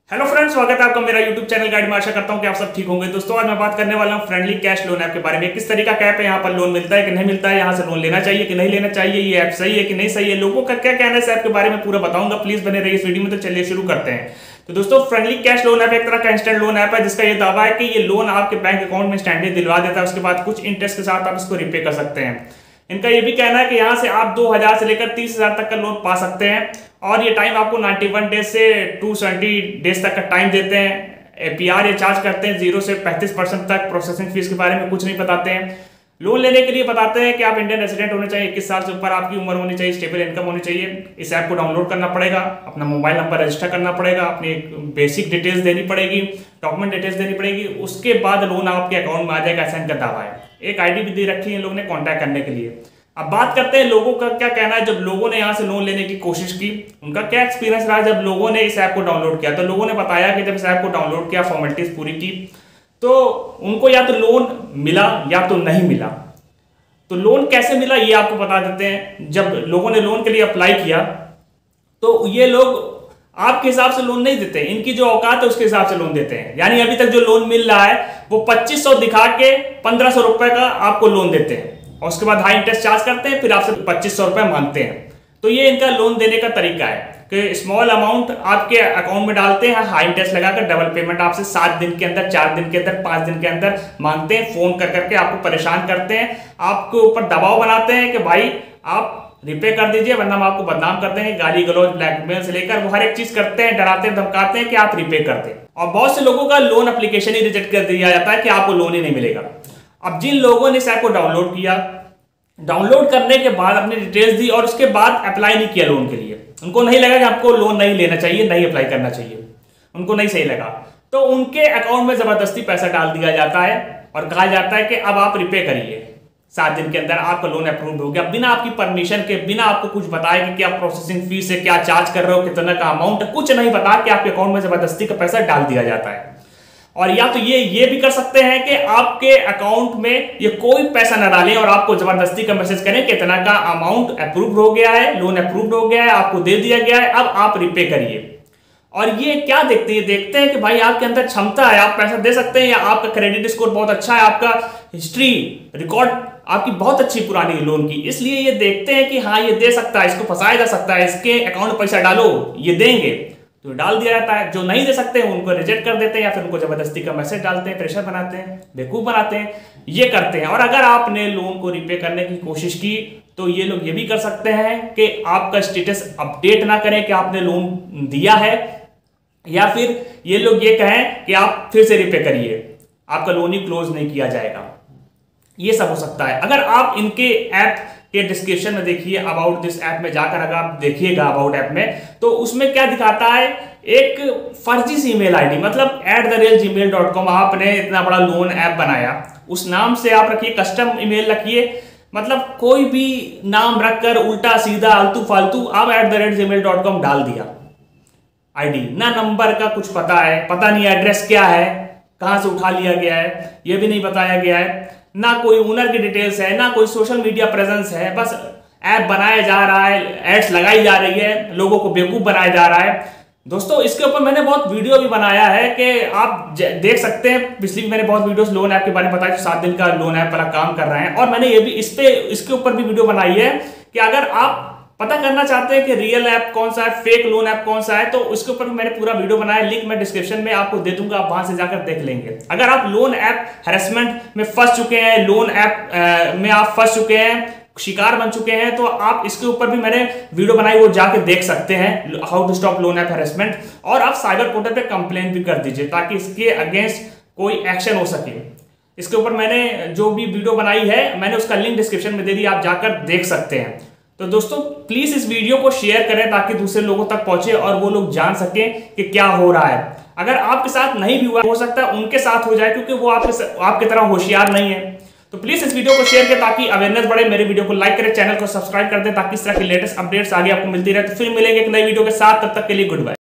Hello friends, स्वागत है आपका मेरा यूट्यूब चैनल गाइड में। आशा करता हूं कि आप सब ठीक होंगे। दोस्तों आज मैं बात करने वाला हूं फ्रेंडली कैश लोन ऐप के बारे में। किस तरीका का ऐप है, यहाँ पर लोन मिलता है कि नहीं मिलता है, यहाँ से लोन लेना चाहिए कि नहीं लेना चाहिए, ये ऐप सही है कि नहीं सही है, लोगों का क्या कहना है इस ऐप के बारे में पूरा बताऊंगा। प्लीज बने रहिए इस वीडियो में। तो चलिए शुरू करते हैं। तो दोस्तों फ्रेंडली कैश लोन ऐप एक तरह का इंस्टेंट लोन ऐप है जिसका ये दावा है कि ये लोन आपके बैंक अकाउंट में इंस्टेंटली दिलवा देता है। उसके बाद कुछ इंटरेस्ट के साथ आप इसको रिपे कर सकते हैं। इनका ये भी कहना है कि यहाँ से आप 2000 से लेकर 30,000 तक का लोन पा सकते हैं और ये टाइम आपको 91 डेज से 270 डेज तक का टाइम देते हैं। एपीआर ये चार्ज करते हैं 0 से 35% तक। प्रोसेसिंग फीस के बारे में कुछ नहीं बताते हैं। लोन लेने के लिए बताते हैं कि आप इंडियन रेजिडेंट होने चाहिए, 21 साल से ऊपर आपकी उम्र होनी चाहिए, स्टेबल इनकम होनी चाहिए। इस ऐप को डाउनलोड करना पड़ेगा, अपना मोबाइल नंबर रजिस्टर करना पड़ेगा, अपनी बेसिक डिटेल्स देनी पड़ेगी, डॉक्यूमेंट डिटेल्स देनी पड़ेगी। उसके बाद लोन आपके अकाउंट में आ जाएगा, ऐसा इनका दावा है। एक आईडी भी दे रखी है इन लोगों ने कॉन्टैक्ट करने के लिए। अब बात करते हैं लोगों का क्या कहना है। जब लोगों ने यहाँ से लोन लेने की कोशिश की, उनका क्या एक्सपीरियंस रहा जब लोगों ने इस ऐप को डाउनलोड किया। तो लोगों ने बताया कि जब इस ऐप को डाउनलोड किया, फॉर्मेलिटीज पूरी की, तो उनको या तो लोन मिला या तो नहीं मिला। तो लोन कैसे मिला ये आपको बता देते हैं। जब लोगों ने लोन के लिए अप्लाई किया तो ये लोग आपके हिसाब से लोन नहीं देते, इनकी जो औकात है उसके हिसाब से लोन देते हैं। यानी अभी तक जो लोन मिल रहा है वो 2500 दिखा के 1500 रुपए का आपको लोन देते हैं और उसके बाद हाई इंटरेस्ट चार्ज करते हैं, फिर आपसे 2500 रुपए मांगते हैं। तो ये इनका लोन देने का तरीका है कि स्मॉल अमाउंट आपके अकाउंट में डालते हैं, हाई इंटरेस्ट लगाकर डबल पेमेंट आपसे 7 दिन के अंदर, 4 दिन के अंदर, 5 दिन के अंदर मांगते हैं। फोन कर करके आपको परेशान करते हैं, आपके ऊपर दबाव बनाते हैं कि भाई आप रिपे कर दीजिए वरना हम आपको बदनाम कर देंगे। गाली गलौज, ब्लैकमेल से लेकर वो हर एक चीज करते हैं, डराते हैं, धमकाते हैं कि आप रिपे कर दें। और बहुत से लोगों का लोन एप्लीकेशन ही रिजेक्ट कर दिया जाता है कि आपको लोन ही नहीं मिलेगा। अब जिन लोगों ने इस ऐप को डाउनलोड किया, डाउनलोड करने के बाद अपनी डिटेल्स दी और उसके बाद अप्लाई नहीं किया लोन के लिए, उनको नहीं लगा कि आपको लोन नहीं लेना चाहिए, नहीं अप्लाई करना चाहिए, उनको नहीं सही लगा, तो उनके अकाउंट में जबरदस्ती पैसा डाल दिया जाता है और कहा जाता है कि अब आप रिपे करिए। 7 दिन के अंदर आपका लोन अप्रूव हो गया, बिना आपकी परमिशन के, बिना आपको कुछ बताए कि क्या प्रोसेसिंग फीस है, क्या चार्ज कर रहे हो, कितना का अमाउंट है, कुछ नहीं बता के आपके अकाउंट में जबरदस्ती का पैसा डाल दिया जाता है। और या तो ये भी कर सकते हैं कि आपके अकाउंट में ये कोई पैसा ना डालें और आपको जबरदस्ती का मैसेज करें कि इतना का अमाउंट अप्रूव हो गया है, लोन अप्रूव हो गया है, आपको दे दिया गया है, अब आप रिपे करिए। और ये क्या देखते हैं, देखते हैं कि भाई आपके अंदर क्षमता है, आप पैसा दे सकते हैं, या आपका क्रेडिट स्कोर बहुत अच्छा है, आपका हिस्ट्री रिकॉर्ड आपकी बहुत अच्छी पुरानी लोन की, इसलिए ये देखते हैं कि हाँ ये दे सकता है, इसको फंसाया जा सकता है, इसके अकाउंट में पैसा डालो ये देंगे, तो डाल दिया जाता है। जो नहीं दे सकते हैं उनको रिजेक्ट कर देते हैं या फिर उनको जबरदस्ती का मैसेज डालते हैं, प्रेशर बनाते हैं, बेवकूफ बनाते हैं, ये करते हैं। और अगर आपने लोन को रिपे करने की कोशिश की तो ये लोग ये भी कर सकते हैं कि आपका स्टेटस अपडेट ना करें कि आपने लोन दिया है, या फिर ये लोग ये कहें कि आप फिर से रिपे करिए, आपका लोन ही क्लोज नहीं किया जाएगा। ये सब हो सकता है। अगर आप इनके ऐप के डिस्क्रिप्शन में देखिए, अबाउट दिस ऐप में जाकर अगर आप देखिएगा अबाउट ऐप में, तो उसमें क्या दिखाता है, एक फर्जी सी ईमेल आईडी, मतलब @gmail.com। आपने इतना बड़ा लोन ऐप बनाया, उस नाम से आप रखिए, कस्टम ईमेल रखिए, मतलब कोई भी नाम रखकर उल्टा सीधा आलतू फालतू आप @gmail.com डाल दिया आईडी। ना नंबर का कुछ पता है, पता नहीं एड्रेस क्या है, कहां से उठा लिया गया है यह भी नहीं बताया गया है, ना कोई ओनर की डिटेल्स है, ना कोई सोशल मीडिया प्रेजेंस है, बस ऐप बनाया जा रहा है, एड्स लगाई जा रही है, लोगों को बेवकूफ बनाया जा रहा है। दोस्तों इसके ऊपर मैंने बहुत वीडियो भी बनाया है कि आप देख सकते हैं। पिछली भी मैंने बहुत वीडियोस लोन ऐप के बारे में बताया, 7 दिन का लोन ऐप वाला काम कर रहे हैं। और मैंने ये भी इसके ऊपर भी वीडियो बनाई है कि अगर आप पता करना चाहते हैं कि रियल ऐप कौन सा है, फेक लोन ऐप कौन सा है, तो उसके ऊपर मैंने पूरा वीडियो बनाया, लिंक मैं डिस्क्रिप्शन में आपको दे दूंगा, आप वहां से जाकर देख लेंगे। अगर आप लोन ऐप हैरेसमेंट में फंस चुके हैं, लोन ऐप में आप फंस चुके हैं, शिकार बन चुके हैं, तो आप इसके ऊपर भी मैंने वीडियो बनाई, वो जाके देख सकते हैं, how to stop loan app harassment. और आप साइबर पोर्टल पे कंप्लेन भी कर दीजिए ताकि इसके अगेंस्ट कोई एक्शन हो सके। इसके ऊपर मैंने जो भी वीडियो बनाई है, मैंने उसका लिंक डिस्क्रिप्शन में दे दिया, आप जाकर देख सकते हैं। तो दोस्तों प्लीज इस वीडियो को शेयर करें ताकि दूसरे लोगों तक पहुंचे और वो लोग जान सकें कि क्या हो रहा है। अगर आपके साथ नहीं भी हुआ, हो सकता है उनके साथ हो जाए, क्योंकि वो आपके तरह होशियार नहीं है। तो प्लीज इस वीडियो को शेयर करें ताकि अवेयरनेस बढ़े। मेरे वीडियो को लाइक करें, चैनल को सब्सक्राइब कर दें ताकि इस तरह की लेटेस्ट अपडेट्स आगे आपको मिलती रहे। तो फिर मिलेंगे एक नई वीडियो के साथ, तब तक के लिए गुड बाय।